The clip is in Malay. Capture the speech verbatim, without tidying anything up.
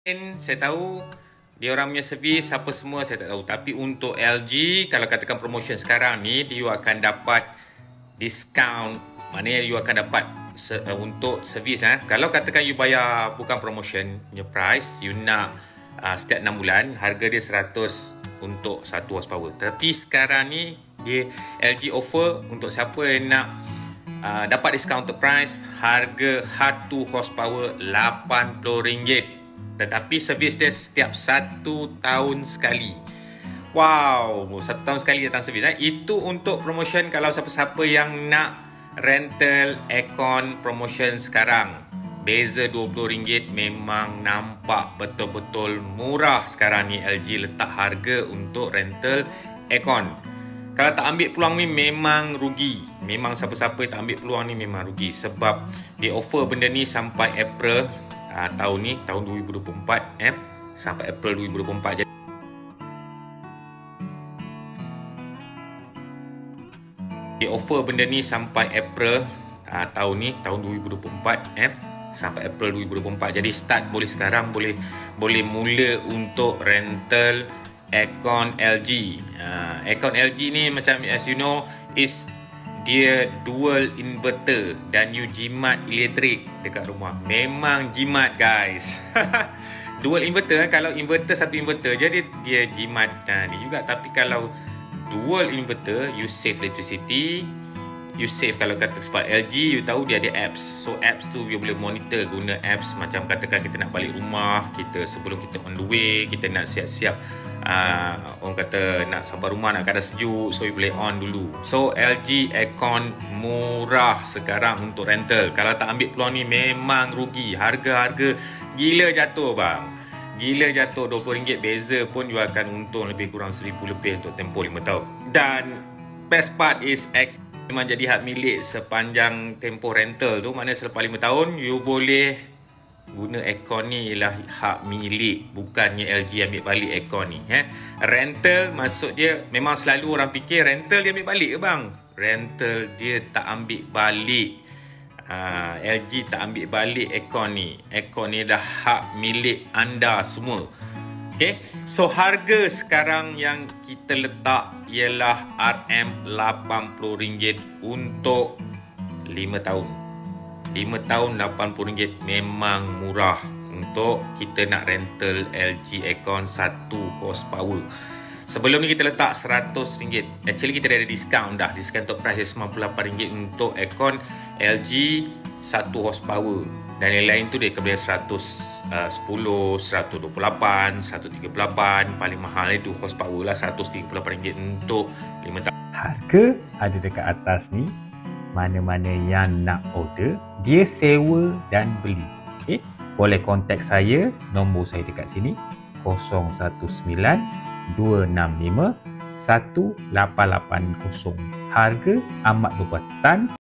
Saya tahu dia orang punya servis apa semua saya tak tahu, tapi untuk L G kalau katakan promotion sekarang ni you akan dapat diskaun, maknanya you akan dapat se- uh, untuk servis eh. Kalau katakan you bayar bukan promotion punya price, you nak uh, setiap enam bulan harga dia seratus untuk satu horsepower, tapi sekarang ni dia L G offer untuk siapa yang nak uh, dapat discounted price, harga satu horsepower lapan puluh ringgit. Tetapi servis dia setiap satu tahun sekali. Wow, satu tahun sekali datang servis. Eh? Itu untuk promotion kalau siapa-siapa yang nak rental aircon promotion sekarang. Beza dua puluh ringgit memang nampak betul-betul murah sekarang ni L G letak harga untuk rental aircon. Kalau tak ambil peluang ni memang rugi. Memang siapa-siapa tak ambil peluang ni memang rugi. Sebab dia offer benda ni sampai April Uh, tahun ni, tahun dua ribu dua puluh empat eh, sampai April dua ribu dua puluh empat. Jadi dia offer benda ni sampai April uh, tahun ni, tahun dua ribu dua puluh empat eh, sampai April dua ribu dua puluh empat. Jadi start boleh sekarang, boleh boleh mula untuk rental aircon L G. uh, Aircon L G ni macam as you know is dia dual inverter dan you jimat elektrik dekat rumah. Memang jimat guys. Dual inverter, kalau inverter satu inverter jadi dia jimat nah, ni juga. Tapi kalau dual inverter you save electricity, you save. Kalau kata sebab L G you tahu dia ada apps, so apps tu you boleh monitor guna apps. Macam katakan kita nak balik rumah, kita sebelum kita on the way, kita nak siap-siap Uh, orang kata nak sampai rumah nak keadaan sejuk, so you boleh on dulu. So L G aircon murah sekarang untuk rental. Kalau tak ambil peluang ni memang rugi. Harga-harga gila jatuh bang, gila jatuh. Dua puluh ringgit beza pun you akan untung lebih kurang seribu lebih untuk tempoh lima tahun. Dan best part is memang jadi hak milik sepanjang tempoh rental tu. Maknanya selepas lima tahun you boleh guna aircon ni ialah hak milik, bukannya L G ambil balik aircon ni. Eh? Rental maksud dia, memang selalu orang fikir rental dia ambil balik ke bang? Rental dia tak ambil balik. Uh, L G tak ambil balik aircon ni. Aircon ni dah hak milik anda semua. Okay? So harga sekarang yang kita letak ialah R M lapan puluh ringgit untuk lima tahun. lima tahun lapan puluh ringgit memang murah untuk kita nak rental L G aircon satu horsepower. Sebelum ni kita letak seratus ringgit. Actually kita dah ada diskaun dah. Diskaun untuk price sembilan puluh lapan ringgit untuk aircon L G satu horsepower. Dan yang lain tu dia kemudian seratus sepuluh, seratus dua puluh lapan, seratus tiga puluh lapan. Paling mahal itu horsepower lah, seratus tiga puluh lapan ringgit untuk lima tahun. Harga ada dekat atas ni. Mana-mana yang nak order, dia sewa dan beli. Okay? Boleh kontak saya, nombor saya dekat sini kosong satu sembilan dua enam lima satu lapan lapan kosong. Harga amat berpatan.